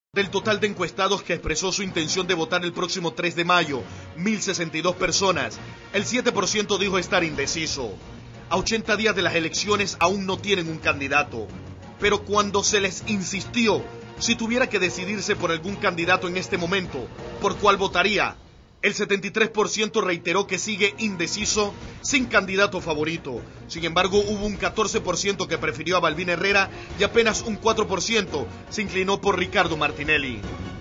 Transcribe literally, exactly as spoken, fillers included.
Del total de encuestados que expresó su intención de votar el próximo tres de mayo, mil sesenta y dos personas, el siete por ciento dijo estar indeciso. A ochenta días de las elecciones aún no tienen un candidato. Pero cuando se les insistió, si tuviera que decidirse por algún candidato en este momento, ¿por cuál votaría? El setenta y tres por ciento reiteró que sigue indeciso, sin candidato favorito. Sin embargo, hubo un catorce por ciento que prefirió a Balbín Herrera y apenas un cuatro por ciento se inclinó por Ricardo Martinelli.